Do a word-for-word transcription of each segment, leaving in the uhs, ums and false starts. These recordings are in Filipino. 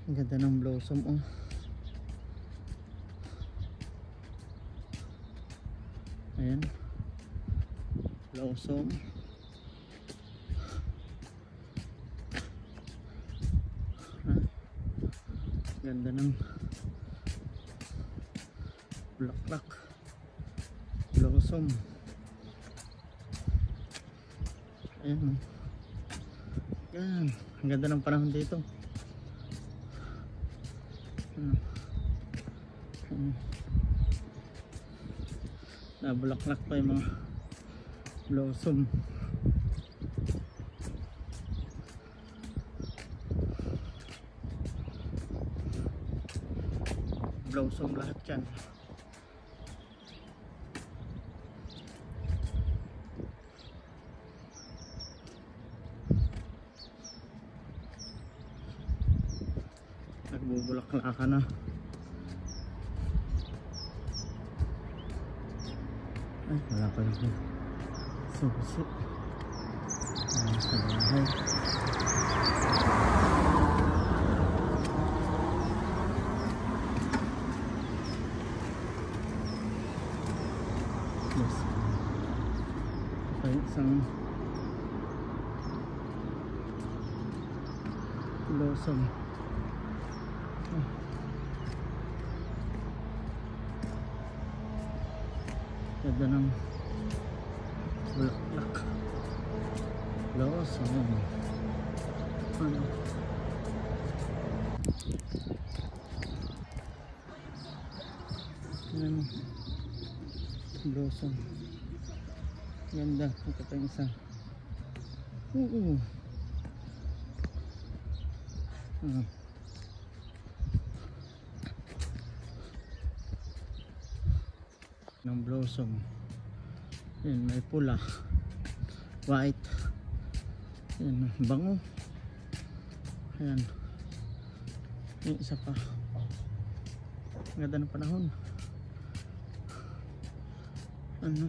Ang ganda ng blossom, oh. Ayan. Blossom. Ah, ganda ng bulaklak. Blossom. Ayan, oh. Yan. Ang ganda ng panahon dito. Ano? Ano? Nabulaklak pa yung mga blossom. Blossom lahat yan. Nagbubulaklak na. Ay, wala pa rin susi. Ayan sa bahay. Yes. Okay, isang blossom. Oh. Ganda ng bulaklak. Blossom. Ano? Ano? Blossom. Ganda. Ito pa yung isa. Oo. Ano? Ng blossom. Yan, may pula, white. Yan, bango. Ayan. Yung isa pa. Ganda ng panahon. Ano?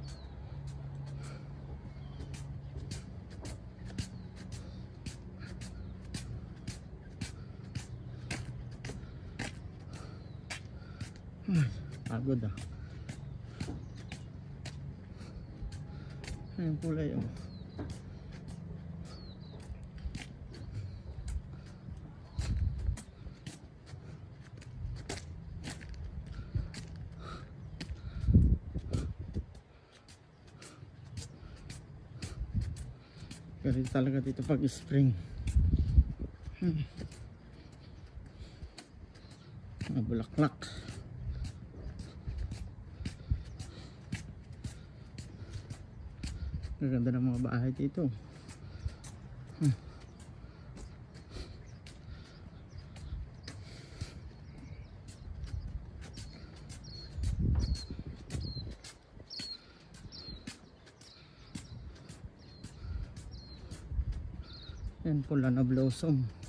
Ay, pagod ah. Ayan kulay oh. Pero talaga dito pag spring. Hmm. Mga bulaklak. Ang ganda ng mga bahay dito. Hmm. Yan pula na blossom.